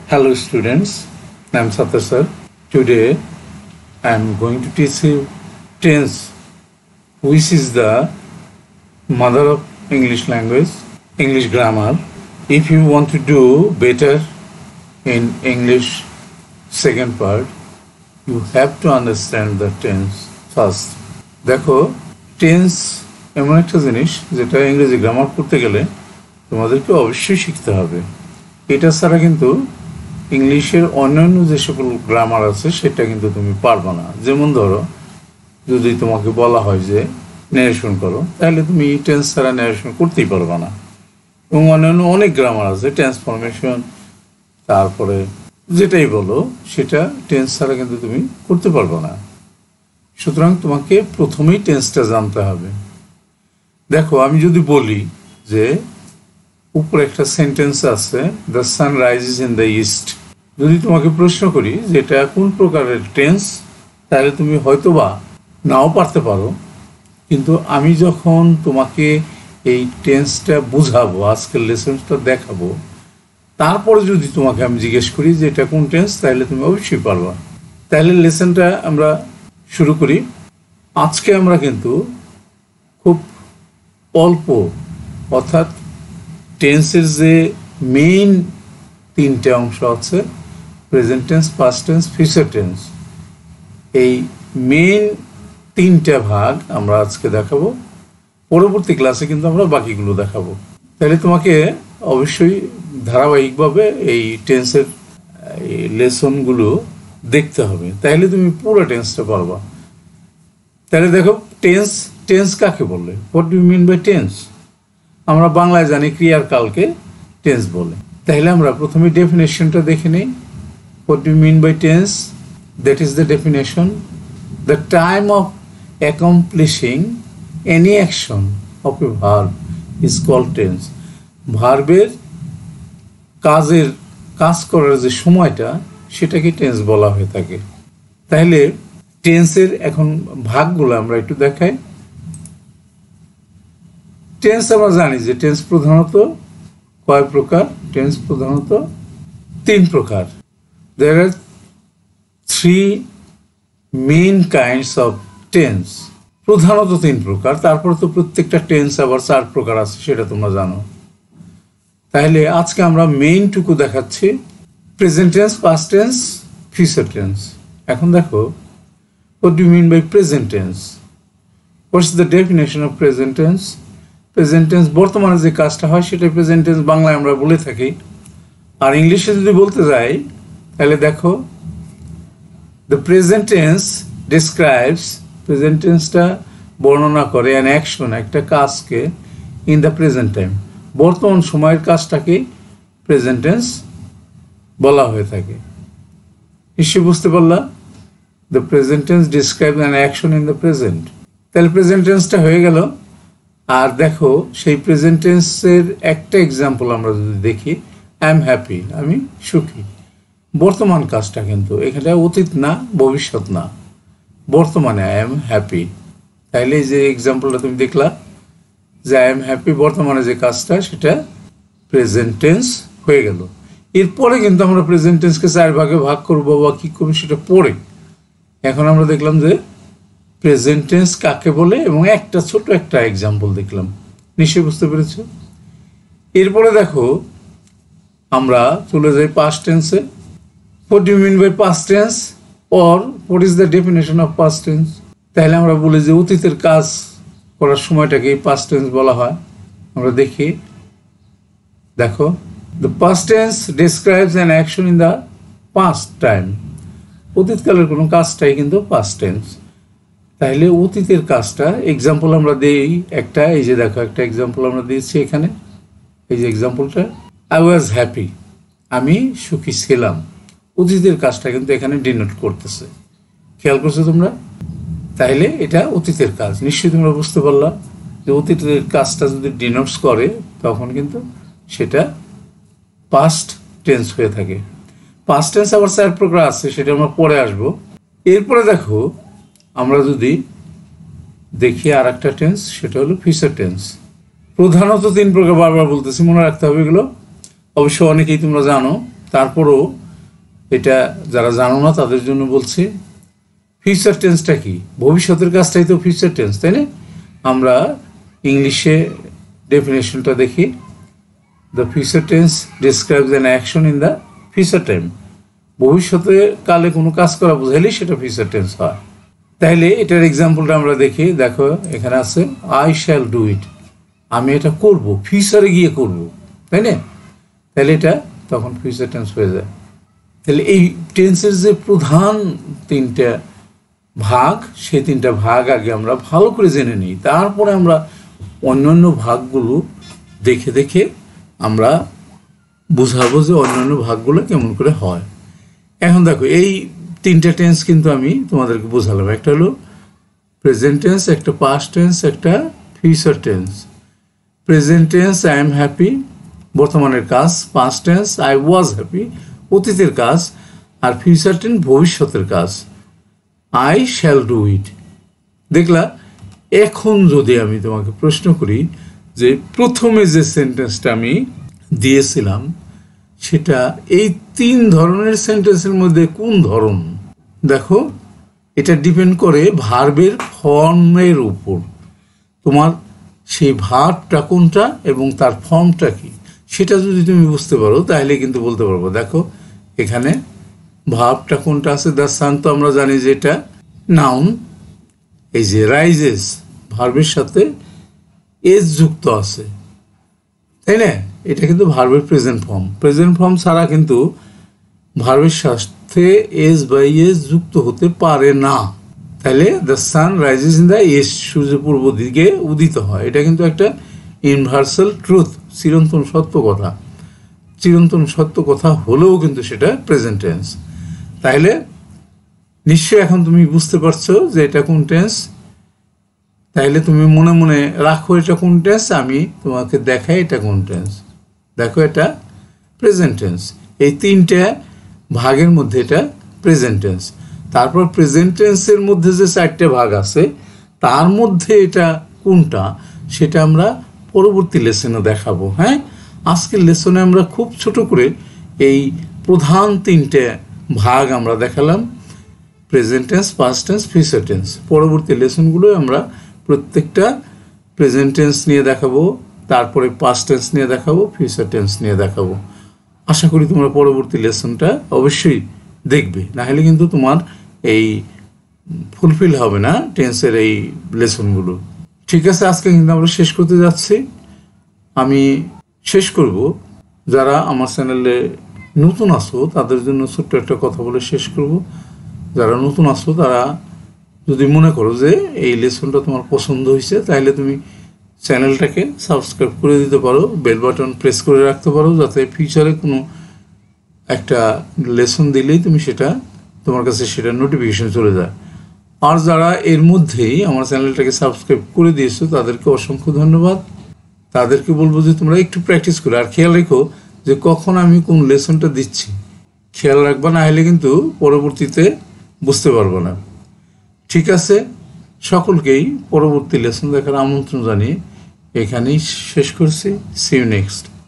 Hello students, I am Satyar sir. Today I am going to teach you tense, which is the mother of English language, English grammar. If you want to do better in English second part, you have to understand the tense first. দেখো tense এমন একটা জিনিস যেটা ইংরেজি grammar পড়তে গেলে তোমাদেরকে অবশ্যই শিখতে হবে। এটা ছাড়া কিন্তু ইংলিশের অন্যান্য যে সকল গ্রামার আছে সেটা কিন্তু তুমি পারবে না। যেমন ধরো যদি তোমাকে বলা হয় যে ন্যারেশন করো, তাহলে তুমি টেন্স ছাড়া ন্যারেশন করতেই পারবে না। এবং অন্যান্য অনেক গ্রামার আছে, ট্রান্সফরমেশন, তারপরে যেটাই বলো সেটা টেন্স ছাড়া কিন্তু তুমি করতে পারবে না। সুতরাং তোমাকে প্রথমেই টেন্সটা জানতে হবে। দেখো আমি যদি বলি যে উপরে একটা সেন্টেন্স আছে, the sun rises in the east, যদি তোমাকে প্রশ্ন করি যে এটা কোন প্রকারের টেন্স, তাহলে তুমি হয়তোবা নাও পারতে পারো। কিন্তু আমি যখন তোমাকে এই টেন্সটা বুঝাবো, আজকের লেসনটা দেখাবো, তারপরে যদি তোমাকে আমি জিজ্ঞেস করি যে এটা কোন টেন্স, তাহলে তুমি অবশ্যই পারবা। তাহলে লেসনটা আমরা শুরু করি। আজকে আমরা কিন্তু খুব অল্প, অর্থাৎ টেন্সের যে মেইন তিনটে অংশ আছে, present tense, past tense, future tense, এই মেইন তিনটা ভাগ আমরা আজকে দেখাবো। পরবর্তী ক্লাসে কিন্তু আমরা বাকিগুলো দেখাবো। তাহলে তোমাকে অবশ্যই ধারাবাহিকভাবে এই টেন্সের লেসনগুলো দেখতে হবে, তাহলে তুমি পুরো টেন্সটা পারবা। তাহলে দেখো টেন্স কাকে বলে, what do you mean by tense? আমরা বাংলায় জানি ক্রিয়ার কালকে টেন্স বলে। তাহলে আমরা প্রথমে ডেফিনেশনটা দেখে নেই। What do you mean by tense? That is the definition, the time of accomplishing any action of a verb is called tense. ভার্বের কাজ করার যে সময়টা, সেটাকে টেন্স বলা হয়ে থাকে। তাহলে টেন্সের এখন ভাগগুলো আমরা একটু দেখাই। টেন্স আমরা জানি যে টেন্স প্রধানত কয় প্রকার? টেন্স প্রধানত তিন প্রকার। There are three main kinds of tense. প্রধানত তিন প্রকার, তারপর তো প্রত্যেকটা টেন্স আবার চার প্রকার আছে, সেটা তোমরা জানো। তাহলে আজকে আমরা মেইনটুকু দেখাচ্ছি, present tense, past tense, future tense. এখন দেখো, what do you mean by present tense? What's the definition of present tense? Present tense বর্তমানে যে কাজটা হয় সেটা প্রেজেন্ট টেন্স বাংলায় আমরা বলে থাকি। আর ইংলিশে যদি বলতে যাই, তাহলে দেখো the present tense describes, present টেন্সটা বর্ণনা করে অ্যান অ্যাকশন, একটা কাজকে, ইন দ্য প্রেজেন্ট টাইম, বর্তমান সময়ের কাজটাকে প্রেজেন্ট টেন্স বলা হয়ে থাকে। নিশ্চয়ই বুঝতে পারলা? The present tense describe an action in the present. তাহলে প্রেজেন্ট টেন্সটা হয়ে গেল। আর দেখো সেই প্রেজেন্ট টেন্সের একটা এক্সাম্পল আমরা যদি দেখি, আই এম হ্যাপি, আমি সুখী। বর্তমান কাজটা কিন্তু এখানে অতীত না, ভবিষ্যৎ না, বর্তমানে আই এম হ্যাপি। তাইলে এই যে এক্সাম্পলটা তুমি দেখলা যে আই এম হ্যাপি, বর্তমানে যে কাজটা সেটা প্রেজেন্ট টেন্স হয়ে গেল। এরপরে কিন্তু আমরা প্রেজেন্ট টেন্সকে চার ভাগে ভাগ করবো বা কী করবো সেটা পরে। এখন আমরা দেখলাম যে প্রেজেন্ট টেন্স কাকে বলে এবং একটা ছোট একটা এক্সাম্পল দেখলাম। নিশ্চয়ই বুঝতে পেরেছ? এরপরে দেখো আমরা চলে যাই পাস্ট টেন্সে। What do you mean by past tense, or what is the definition of past tense? তাহলে আমরা বলি যে অতীতের কাজ করার সময়টাকে পাস্ট টেন্স বলা হয়। আমরা দেখি, দেখো the past tense describes an action in the past time. অতীতকালের কোনো কাজটাই কিন্তু পাস্ট টেন্স। তাহলে অতীতের কাজটা এক্সাম্পল আমরা দিই একটা, এই যে দেখো একটা এক্সাম্পল আমরা দিয়েছি এখানে, এই যে এক্সাম্পলটা, আই ওয়াজ হ্যাপি, আমি সুখী ছিলাম। অতীতের কাজটা কিন্তু এখানে ডিনোট করতেছে, খেয়াল করছো তোমরা? তাইলে এটা অতীতের কাজ। নিশ্চয়ই তোমরা বুঝতে পারলা যে অতীতের কাজটা যদি ডিনোটস করে তখন কিন্তু সেটা পাস্ট টেন্স হয়ে থাকে। পাস্ট টেন্স আবার চার প্রকার আছে, সেটা আমরা পরে আসবো। এরপরে দেখো আমরা যদি দেখি আর একটা টেন্স, সেটা হলো ফিউচার টেন্স। প্রধানত তিন প্রকার, বারবার বলতেছি, মনে রাখতে হবে এগুলো। অবশ্য অনেকেই তোমরা জানো তারপরও এটা যারা জানো না তাদের জন্য বলছি। ফিউচার টেন্সটা কি? ভবিষ্যতের কাজটাই তো ফিউচার টেন্স, তাই না? আমরা ইংলিশে ডেফিনেশনটা দেখি। The future tense describes an action in the future time. ভবিষ্যতে কালে কোনো কাজ করা বোঝাইলেই সেটা ফিউচার টেন্স হয়। তাইলে এটার এক্সাম্পলটা আমরা দেখি। দেখো এখানে আছে আই শ্যাল ডু ইট, আমি এটা করব, ফিউচারে গিয়ে করব, তাই না? তাহলে এটা তখন ফিউচার টেন্স হয়ে যায়। তাহলে এই টেন্সের যে প্রধান তিনটা ভাগ, সেই তিনটা ভাগ আগে আমরা ভালো করে জেনে নিই, তারপরে আমরা অন্যান্য ভাগগুলো দেখে দেখে আমরা বুঝাবো যে অন্যান্য ভাগগুলো কেমন করে হয়। এখন দেখো এই তিনটা টেন্স কিন্তু আমি তোমাদেরকে বোঝালাম। একটা হলো প্রেজেন্ট টেন্স, একটা পাস্ট টেন্স, একটা future tense. Present tense I am happy, বর্তমানের কাজ। Past tense I was happy, অতীতের কাজ। আর ফিউচার টেন্স ভবিষ্যতের কাজ, আই শ্যাল ডু ইট। দেখলা, এখন যদি আমি তোমাকে প্রশ্ন করি যে প্রথমে যে সেন্টেন্সটা আমি দিয়েছিলাম সেটা এই তিন ধরনের সেন্টেন্সের মধ্যে কোন ধরন? দেখো, এটা ডিপেন্ড করে ভার্বের ফর্মের উপর। তোমার সেই ভার্বটা কোনটা এবং তার ফর্মটা কি, সেটা যদি তুমি বুঝতে পারো তাহলে কিন্তু বলতে পারবো। দেখো এখানে ভার্বটা কোনটা আছে, দ্য সান তো আমরা জানি যে এটা নাউন। এই যে রাইজেস, ভার্বের সাথে এজ যুক্ত আছে, তাই না? এটা কিন্তু ভার্বের প্রেজেন্ট ফর্ম। প্রেজেন্ট ফর্ম ছাড়া কিন্তু ভার্বের সাথে এজ বা এজ যুক্ত হতে পারে না। তাহলে the sun rises in the east, সূর্য পূর্ব দিকে উদিত হয়। এটা কিন্তু একটা ইউনিভার্সাল ট্রুথ, চিরন্তন সত্য কথা। চিরন্তন সত্য কথা হলেও কিন্তু সেটা প্রেজেন্ট টেন্স। তাহলে নিশ্চয়ই এখন তুমি বুঝতে পারছো যে এটা কোন টেন্স। তাইলে তুমি মনে মনে রাখো এটা কোন টেন্স, আমি তোমাকে দেখাই এটা কোন টেন্স। দেখো এটা প্রেজেন্ট টেন্স। এই তিনটা ভাগের মধ্যে এটা প্রেজেন্ট টেন্স। তারপর প্রেজেন্ট টেন্সের মধ্যে যে চারটে ভাগ আছে তার মধ্যে এটা কোনটা সেটা আমরা পরবর্তী লেসনে দেখাবো। হ্যাঁ, আজকের লেসনে আমরা খুব ছোট করে এই প্রধান তিনটে ভাগ আমরা দেখালাম, present tense, past tense, future tense. পরবর্তী লেসনগুলোয় আমরা প্রত্যেকটা প্রেজেন্ট টেন্স নিয়ে দেখাবো, তারপরে পাস্ট টেন্স নিয়ে দেখাবো, ফিউচার টেন্স নিয়ে দেখাবো। আশা করি তোমরা পরবর্তী লেসনটা অবশ্যই দেখবে, না হলে কিন্তু তোমার এই ফুলফিল হবে না টেন্সের এই লেসনগুলো। ঠিক আছে, আজকে কিন্তু আমরা শেষ করতে যাচ্ছি। আমি শেষ করব, যারা আমার চ্যানেলে নতুন আসো তাদের জন্য ছোট্ট একটা কথা বলে শেষ করব। যারা নতুন আসো তারা যদি মনে করো যে এই লেসনটা তোমার পছন্দ হয়েছে তাহলে তুমি চ্যানেলটাকে সাবস্ক্রাইব করে দিতে পারো, বেল বাটন প্রেস করে রাখতে পারো, যাতে ফিউচারে কোনো একটা লেসন দিলেই তুমি সেটা তোমার কাছে সেটা নোটিফিকেশন চলে যায়। আর যারা এর মধ্যেই আমার চ্যানেলটাকে সাবস্ক্রাইব করে দিয়েছো তাদেরকে অসংখ্য ধন্যবাদ। তাদেরকে বলবো যে তোমরা একটু প্র্যাকটিস করো, আর খেয়াল রেখো যে কখন আমি কোন লেসনটা দিচ্ছি, খেয়াল রাখবা, না হলে কিন্তু পরবর্তীতে বুঝতে পারবো না। ঠিক আছে, সকলকেই পরবর্তী লেসন দেখার আমন্ত্রণ জানিয়ে এখানেই শেষ করছি। See you next.